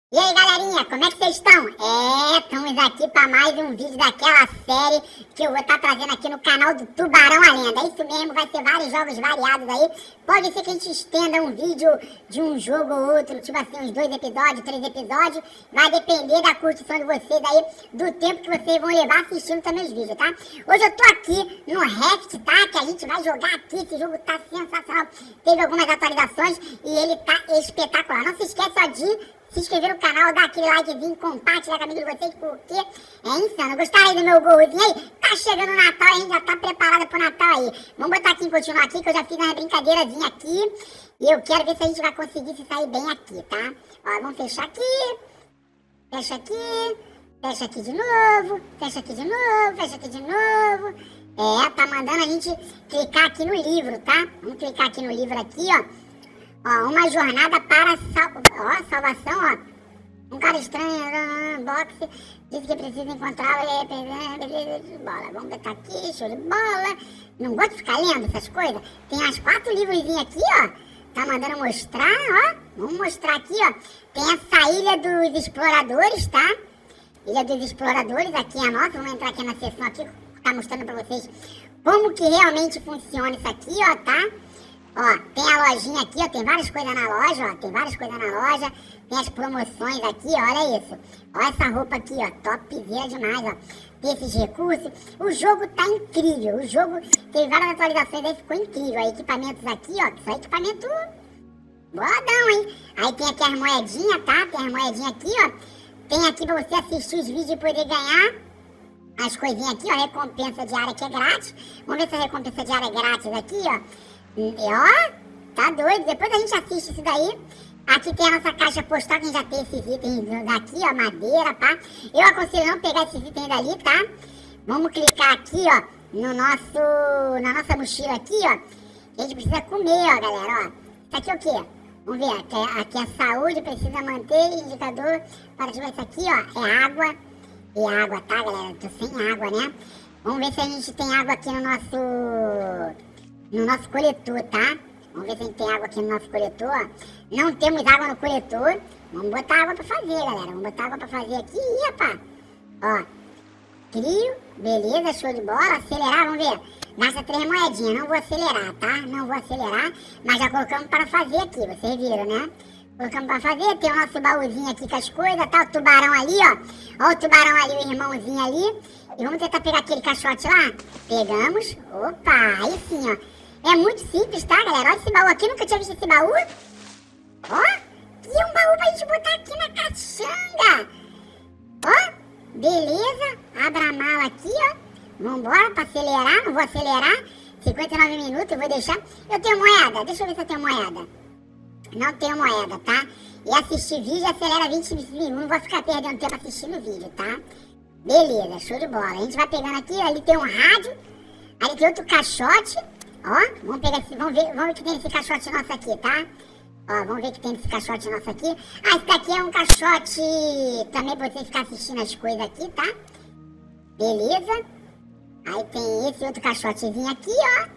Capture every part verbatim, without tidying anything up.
E aí galerinha, como é que vocês estão? É, estamos aqui para mais um vídeo daquela série que eu vou estar tá trazendo aqui no canal do Tubarão a Lenda. É isso mesmo, vai ser vários jogos variados aí. Pode ser que a gente estenda um vídeo de um jogo ou outro, tipo assim, uns dois episódios, três episódios. Vai depender da curtição de vocês aí, do tempo que vocês vão levar assistindo também os vídeos, tá? Hoje eu tô aqui no Raft, tá? Que a gente vai jogar aqui, esse jogo tá sensacional. Teve algumas atualizações e ele tá espetacular. Não se esquece só de se inscrever no canal, dar aquele likezinho, compartilhar com amigo de vocês, porque é insano. Gostaram aí do meu golzinho aí? Tá chegando o Natal, a gente já tá preparada pro Natal aí. Vamos botar aqui e continuar aqui, que eu já fiz uma brincadeirazinha aqui. E eu quero ver se a gente vai conseguir se sair bem aqui, tá? Ó, vamos fechar aqui. Fecha aqui. Fecha aqui de novo. Fecha aqui de novo. Fecha aqui de novo. É, tá mandando a gente clicar aqui no livro, tá? Vamos clicar aqui no livro aqui, ó. Ó, uma jornada para sal... ó, salvação, ó. Um cara estranho, boxe, disse que precisa encontrar o bola. Vamos botar aqui, show de bola. Não gosto de ficar lendo essas coisas. Tem as quatro livrozinhos aqui, ó. Tá mandando mostrar, ó. Vamos mostrar aqui, ó. Tem essa Ilha dos Exploradores, tá? Ilha dos Exploradores, aqui é a nossa. Vamos entrar aqui na seção aqui, tá mostrando pra vocês como que realmente funciona isso aqui, ó, tá? Ó, tem a lojinha aqui, ó, tem várias coisas na loja, ó, tem várias coisas na loja, tem as promoções aqui, ó, olha isso. Ó essa roupa aqui, ó, topzera demais, ó. Tem esses recursos, o jogo tá incrível, o jogo teve várias atualizações aí, ficou incrível. Aí, equipamentos aqui, ó, que são equipamento boladão, hein. Aí tem aqui as moedinhas, tá, tem as moedinhas aqui, ó. Tem aqui pra você assistir os vídeos e poder ganhar as coisinhas aqui, ó, recompensa diária que é grátis. Vamos ver se a recompensa diária é grátis aqui, ó. E ó, tá doido, depois a gente assiste isso daí. Aqui tem a nossa caixa postal, que a gente já tem esses itens daqui, ó, madeira, tá? Eu aconselho não pegar esses itens dali, tá? Vamos clicar aqui, ó, no nosso, na nossa mochila aqui, ó. Que a gente precisa comer, ó, galera, ó. Isso aqui é o quê? Vamos ver, aqui, aqui é saúde, precisa manter, indicador, para tirar isso aqui, ó, é água. E água, tá, galera? Tô sem água, né? Vamos ver se a gente tem água aqui no nosso... no nosso coletor, tá? Vamos ver se a gente tem água aqui no nosso coletor. Não temos água no coletor. Vamos botar água pra fazer, galera. Vamos botar água pra fazer aqui. Ih, rapaz. Ó. Trio. Beleza, show de bola. Acelerar, vamos ver. Gasta três moedinhas. Não vou acelerar, tá? Não vou acelerar. Mas já colocamos para fazer aqui. Vocês viram, né? Colocamos pra fazer. Tem o nosso baúzinho aqui com as coisas, tá? O tubarão ali, ó. Ó o tubarão ali, o irmãozinho ali. E vamos tentar pegar aquele caixote lá. Pegamos. Opa, aí sim, ó. É muito simples, tá, galera? Olha esse baú aqui, nunca tinha visto esse baú. Ó, que é um baú pra gente botar aqui na caixanga. Ó, beleza. Abra a mala aqui, ó. Vambora pra acelerar, não vou acelerar. cinquenta e nove minutos, eu vou deixar. Eu tenho moeda, deixa eu ver se eu tenho moeda. Não tenho moeda, tá? E assistir vídeo acelera vinte minutos, não vou ficar perdendo tempo assistindo vídeo, tá? Beleza, show de bola. A gente vai pegando aqui, ali tem um rádio. Ali tem outro caixote. Ó, vamos pegar esse, vamos ver, vamos ver o que tem nesse caixote nosso aqui, tá? Ó, vamos ver o que tem nesse caixote nosso aqui. Ah, esse daqui é um caixote também pra você ficar assistindo as coisas aqui, tá? Beleza. Aí tem esse outro caixotezinho aqui, ó.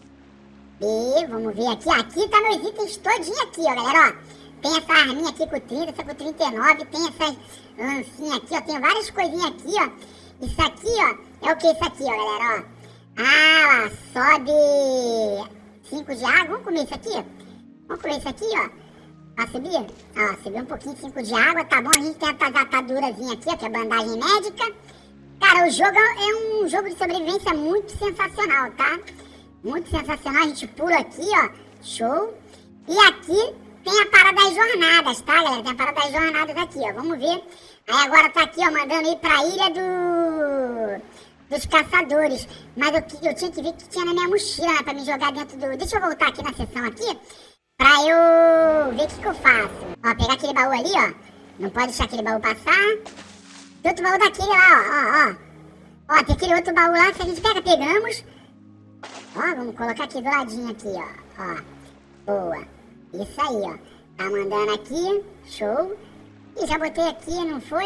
E vamos ver aqui. Aqui tá meus itens todinho aqui, ó, galera, ó. Tem essa arminha aqui com trinta, essa com trinta e nove, tem essas lancinhas aqui, ó. Tem várias coisinhas aqui, ó. Isso aqui, ó, é o que isso aqui, ó, galera, ó. Ah, sobe cinco de água. Vamos comer isso aqui? Vamos comer isso aqui, ó. Pra subir? Ó, subir um pouquinho cinco de água, tá bom? A gente tem essa atadurazinha aqui, ó, que é bandagem médica. Cara, o jogo é um jogo de sobrevivência muito sensacional, tá? Muito sensacional. A gente pula aqui, ó. Show. E aqui tem a parada das jornadas, tá, galera? Tem a parada das jornadas aqui, ó. Vamos ver. Aí agora tá aqui, ó, mandando ir pra ilha do... dos caçadores, mas eu, eu tinha que ver o que tinha na minha mochila, né, pra me jogar dentro do... Deixa eu voltar aqui na seção aqui, pra eu ver o que que eu faço. Ó, pegar aquele baú ali, ó, não pode deixar aquele baú passar. Tem outro baú daquele lá, ó, ó, ó. Ó, tem aquele outro baú lá que a gente pega, pegamos. Ó, vamos colocar aqui do ladinho aqui, ó, ó. Boa, isso aí, ó. Tá mandando aqui, show. E já botei aqui, não foi?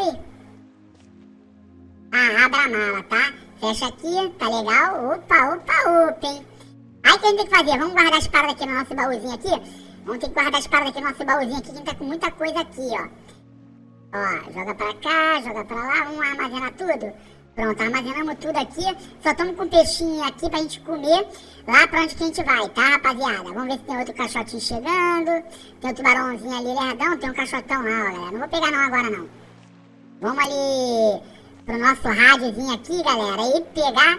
Ah, abra a mala, tá? Fecha aqui, tá legal? Opa, opa, opa, hein? Aí o que a gente tem que fazer? Vamos guardar as paradas aqui no nosso baúzinho aqui? Vamos ter que guardar as paradas aqui no nosso baúzinho aqui, que a gente tá com muita coisa aqui, ó. Ó, joga pra cá, joga pra lá, vamos armazenar tudo. Pronto, armazenamos tudo aqui. Só estamos com um peixinho aqui pra gente comer lá pra onde que a gente vai, tá, rapaziada? Vamos ver se tem outro caixotinho chegando. Tem um tubarãozinho ali, lerdão. Tem um caixotão lá, ó, galera. Não vou pegar não agora, não. Vamos ali pro nosso rádiozinho aqui, galera, e pegar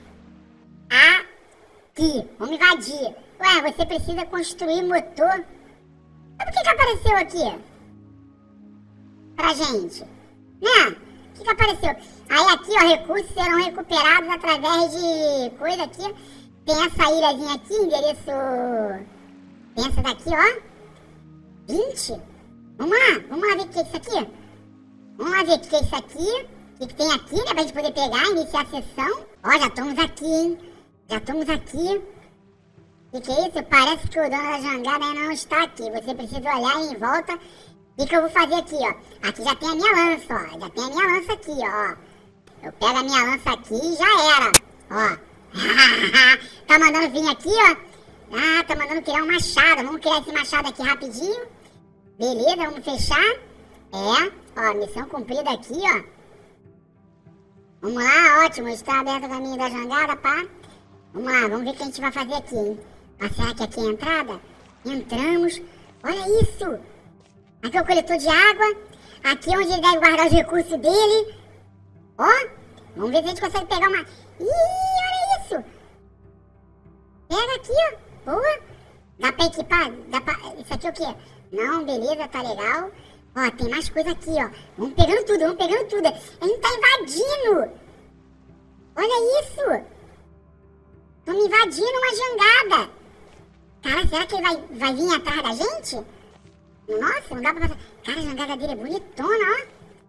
aqui. Vamos invadir. Ué, você precisa construir motor. Mas por que que apareceu aqui? Pra gente, né? O que que apareceu? Aí aqui, ó, recursos serão recuperados através de coisa aqui. Tem essa ilhazinha aqui, endereço... Tem essa daqui, ó. vinte. Vamos lá, vamos lá ver o que é isso aqui. Vamos lá ver o que é isso aqui. O que que tem aqui, né, pra gente poder pegar, iniciar a sessão. Ó, já estamos aqui, hein. Já estamos aqui. O que que é isso? Parece que o dono da jangada ainda não está aqui. Você precisa olhar em volta. O que que eu vou fazer aqui, ó? Aqui já tem a minha lança, ó. Já tem a minha lança aqui, ó. Eu pego a minha lança aqui e já era. Ó. Tá mandando vir aqui, ó. Ah, tá mandando criar um machado. Vamos criar esse machado aqui rapidinho. Beleza, vamos fechar. É. Ó, missão cumprida aqui, ó. Vamos lá, ótimo. Está aberto o caminho da jangada, pá. Vamos lá, vamos ver o que a gente vai fazer aqui, hein. Ah, será que aqui é a entrada? Entramos. Olha isso. Aqui é o coletor de água. Aqui é onde ele deve guardar os recursos dele. Ó. Vamos ver se a gente consegue pegar uma... Ih, olha isso. Pega aqui, ó. Boa. Dá pra equipar? Dá pra... Isso aqui é o quê? Não, beleza, tá legal. Ó, tem mais coisa aqui, ó. Vamos pegando tudo, vamos pegando tudo. A gente tá invadindo. Olha isso. Estamos invadindo uma jangada. Cara, será que ele vai, vai vir atrás da gente? Nossa, não dá pra passar. Cara, a jangada dele é bonitona, ó.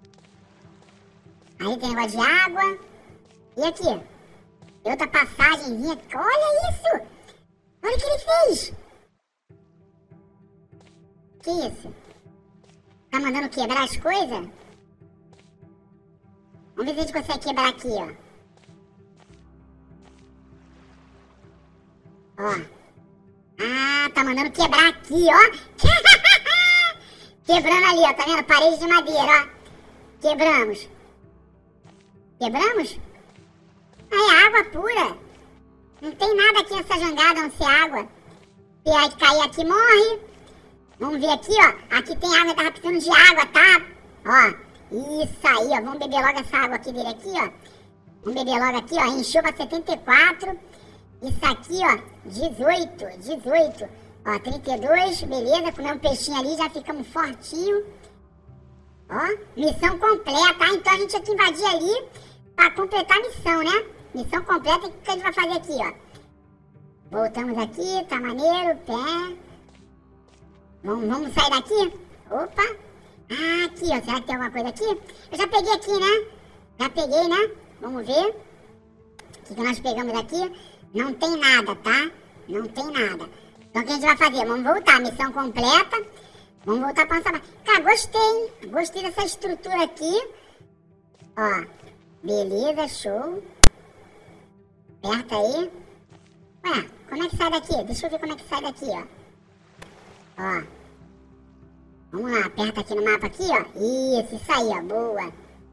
Aí tem negócio de água. E aqui? Outra passagemzinha. Olha isso! Olha o que ele fez! Que isso? Tá mandando quebrar as coisas? Vamos ver se a gente consegue quebrar aqui, ó. Ó. Ah, tá mandando quebrar aqui, ó. Quebrando ali, ó. Tá vendo? Parede de madeira, ó. Quebramos. Quebramos? Ah, é água pura. Não tem nada aqui nessa jangada, a não ser água. Se aí cair aqui, morre. Vamos ver aqui, ó. Aqui tem água, tava precisando de água, tá? Ó. Isso aí, ó. Vamos beber logo essa água aqui dele aqui, ó. Vamos beber logo aqui, ó. Encheu pra setenta e quatro. Isso aqui, ó. dezoito. dezoito. Ó, trinta e dois. Beleza. Comer um peixinho ali, já ficamos fortinho. Ó. Missão completa, tá? Então a gente tinha que invadir ali pra completar a missão, né? Missão completa. O que a gente vai fazer aqui, ó? Voltamos aqui. Tá maneiro. Pé. Vamos, vamos sair daqui? Opa. Ah, aqui, ó. Será que tem alguma coisa aqui? Eu já peguei aqui, né? Já peguei, né? Vamos ver. O que, que nós pegamos aqui? Não tem nada, tá? Não tem nada. Então o que a gente vai fazer? Vamos voltar. Missão completa. Vamos voltar pra nossa base. Cara, gostei, hein? Gostei dessa estrutura aqui. Ó. Beleza, show. Aperta aí. Ué, como é que sai daqui? Deixa eu ver como é que sai daqui, ó. Ó. Vamos lá, aperta aqui no mapa aqui, ó. Isso, isso aí, ó. Boa.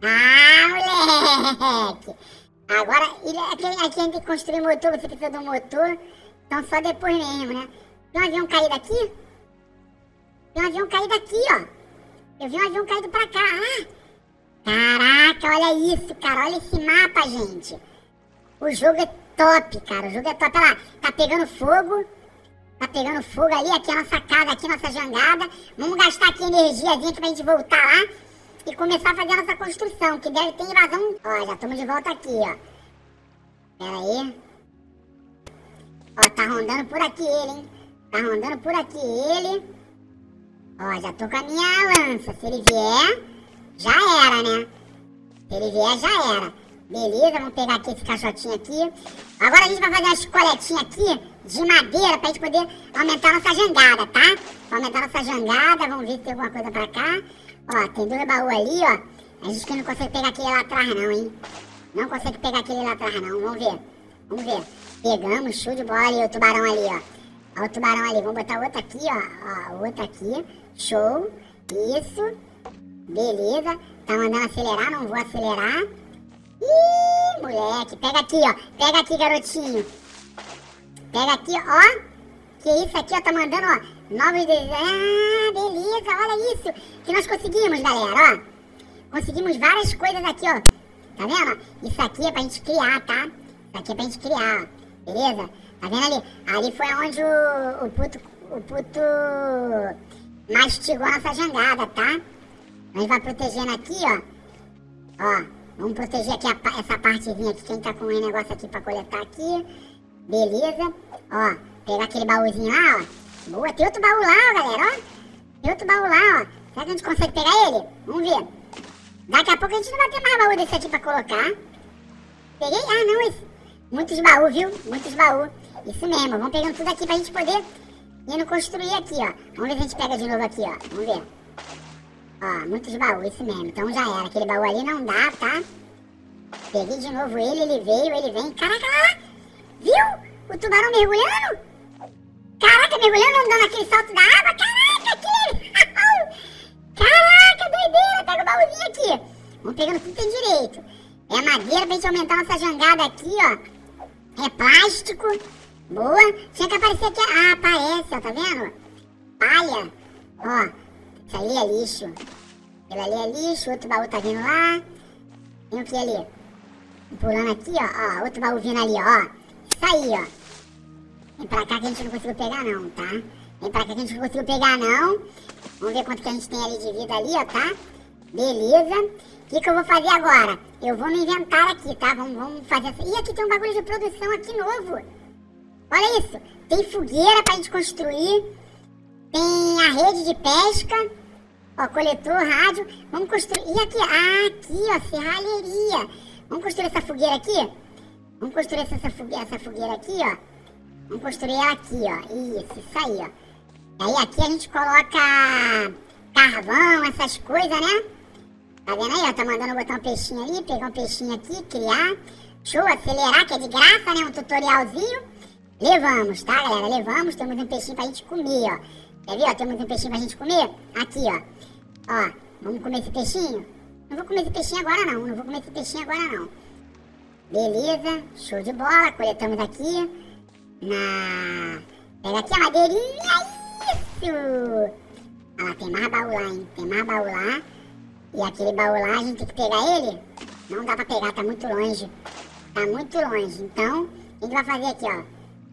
Ah, moleque. Agora, aqui, aqui a gente tem que construir motor. Você precisa de um motor. Então só depois mesmo, né? Tem um avião caído aqui? Tem um avião caído aqui, ó. Eu vi um avião caído pra cá. Ah. Caraca, olha isso, cara. Olha esse mapa, gente. O jogo é top, cara. O jogo é top. Olha lá, tá pegando fogo. Tá pegando fogo ali. Aqui é a nossa casa, aqui nossa jangada. Vamos gastar aqui energiazinha aqui pra gente voltar lá e começar a fazer a nossa construção, que deve ter invasão. Ó, já estamos de volta aqui, ó. Pera aí. Ó, tá rondando por aqui ele, hein. Tá rondando por aqui ele. Ó, já tô com a minha lança. Se ele vier, já era, né? Se ele vier, já era. Beleza, vamos pegar aqui esse caixotinho aqui. Agora a gente vai fazer umas coletinhas aqui de madeira pra gente poder aumentar a nossa jangada, tá? Pra aumentar a nossa jangada, vamos ver se tem alguma coisa pra cá. Ó, tem dois baús ali, ó. A gente que não consegue pegar aquele lá atrás não, hein? Não consegue pegar aquele lá atrás não, vamos ver. Vamos ver. Pegamos, show de bola ali, o tubarão ali, ó. Ó o tubarão ali, vamos botar outro aqui, ó. Ó, outro aqui. Show. Isso. Beleza. Tá mandando acelerar, não vou acelerar. Ih, moleque. Pega aqui, ó. Pega aqui, garotinho. Pega aqui, ó. Que isso aqui, ó. Tá mandando, ó. Novos desenhos. Ah, beleza. Olha isso. Que nós conseguimos, galera, ó. Conseguimos várias coisas aqui, ó. Tá vendo? Isso aqui é pra gente criar, tá? Isso aqui é pra gente criar, ó. Beleza? Tá vendo ali? Ali foi onde o, o puto... O puto... mastigou a nossa jangada, tá? A gente vai protegendo aqui, ó. Ó, vamos proteger aqui a, essa partezinha aqui. Quem tá com um negócio aqui pra coletar aqui. Beleza. Ó, pegar aquele baúzinho lá, ó. Boa, tem outro baú lá, ó, galera, ó. Tem outro baú lá, ó. Será que a gente consegue pegar ele? Vamos ver. Daqui a pouco a gente não vai ter mais baú desse aqui pra colocar. Peguei? Ah, não, esse... Muitos baús, viu? Muitos baús. Isso mesmo, vamos pegando tudo aqui pra gente poder indo construir aqui, ó. Vamos ver se a gente pega de novo aqui, ó. Vamos ver. Ó, muitos baús, isso mesmo. Então já era. Aquele baú ali não dá, tá? Peguei de novo ele, ele veio, ele vem. Caraca, lá, lá. Viu? O tubarão mergulhando? Caraca, mergulhando, andando aquele salto da água. Caraca, que legal. Caraca, doideira. Pega o baúzinho aqui. Vamos pegando tudo que tem direito. É madeira pra gente aumentar nossa jangada aqui, ó. É plástico. Boa. Tinha que aparecer aqui. Ah, aparece, ó. Tá vendo? Palha. Ó. Isso ali é lixo. Aquilo ali é lixo. Outro baú tá vindo lá. Tem o que ali? Pulando aqui, ó. Ó. Outro baú vindo ali, ó. Isso aí, ó. Vem pra cá que a gente não conseguiu pegar, não, tá? Vem pra cá que a gente não conseguiu pegar, não. Vamos ver quanto que a gente tem ali de vida ali, ó, tá? Beleza. O que que eu vou fazer agora? Eu vou no inventário aqui, tá? Vamos, vamos fazer assim. Ih, aqui tem um bagulho de produção aqui novo. Olha isso. Tem fogueira pra gente construir. Tem a rede de pesca. Ó, coletor, rádio. Vamos construir... E aqui? Ah, aqui, ó, serralheria. Vamos construir essa fogueira aqui? Vamos construir essa, essa, fogueira, essa fogueira aqui, ó. Vamos construir ela aqui, ó. Isso, isso aí, ó. Aí aqui a gente coloca carvão, essas coisas, né? Tá vendo aí, ó? Tá mandando botar um peixinho ali, pegar um peixinho aqui, criar. Show, acelerar, que é de graça, né? Um tutorialzinho. Levamos, tá, galera? Levamos. Temos um peixinho pra gente comer, ó. Quer ver, ó? Temos um peixinho pra gente comer. Aqui, ó. Ó, vamos comer esse peixinho? Não vou comer esse peixinho agora, não. Não vou comer esse peixinho agora, não. Beleza. Show de bola. Coletamos aqui. Na... Pega aqui a madeirinha. Isso! Ah lá, tem mais baú lá, hein? Tem mais baú lá. E aquele baú lá, a gente tem que pegar ele? Não dá pra pegar, tá muito longe. Tá muito longe. Então, a gente vai fazer aqui, ó.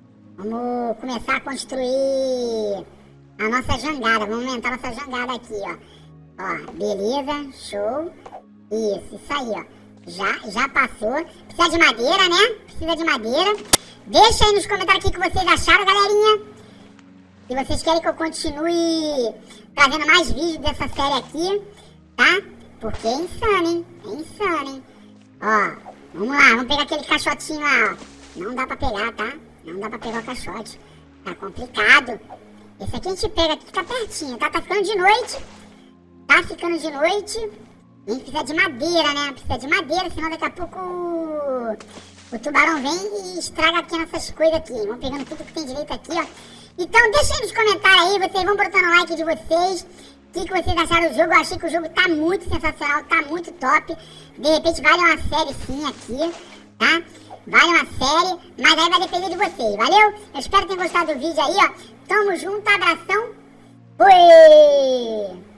Vamos começar a construir a nossa jangada. Vamos aumentar a nossa jangada aqui, ó. Ó, beleza, show. Isso, isso aí, ó. Já, já passou. Precisa de madeira, né? Precisa de madeira. Deixa aí nos comentários o que vocês acharam, galerinha. Se vocês querem que eu continue trazendo mais vídeos dessa série aqui, tá? Porque é insano, hein? É insano, hein? Ó, vamos lá, vamos pegar aquele caixotinho lá, ó. Não dá pra pegar, tá? Não dá pra pegar o caixote. Tá complicado. Esse aqui a gente pega aqui, fica pertinho, tá? Tá ficando de noite. Tá ficando de noite. A gente precisa de madeira, né? Precisa de madeira, senão daqui a pouco o, o tubarão vem e estraga aqui nossas coisas aqui. Vamos pegando tudo que tem direito aqui, ó. Então deixa aí nos comentários aí, vocês vão botando o like de vocês. O que, que vocês acharam do jogo? Eu achei que o jogo tá muito sensacional, tá muito top. De repente vale uma série sim aqui, tá? Vale uma série, mas aí vai depender de vocês, valeu? Eu espero que tenham gostado do vídeo aí, ó. Tamo junto, abração. Fui!